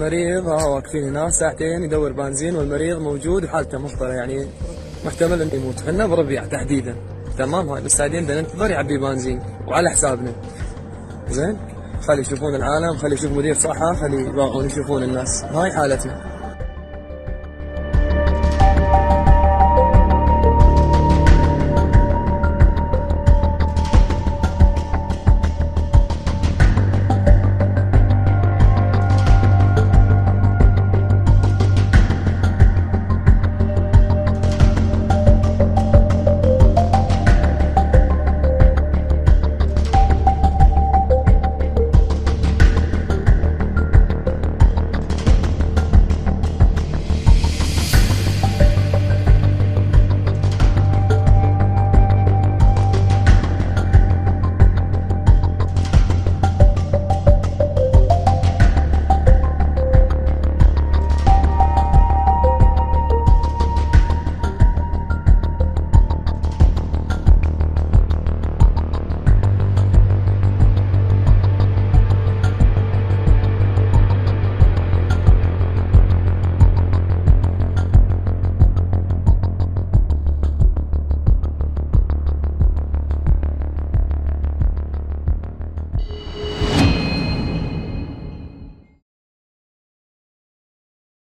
المريض واقفين هنا ساعتين يدور بنزين والمريض موجود وحالته مخطرة، يعني محتمل انه يموت. احنا بربيع تحديدا، تمام. هاي بس قاعدين بدنا ننتظر يعبي بنزين وعلى حسابنا. زين، خلي يشوفون العالم، خلي يشوف مدير صحة، خلي يباقون يشوفون الناس. هاي حالتنا.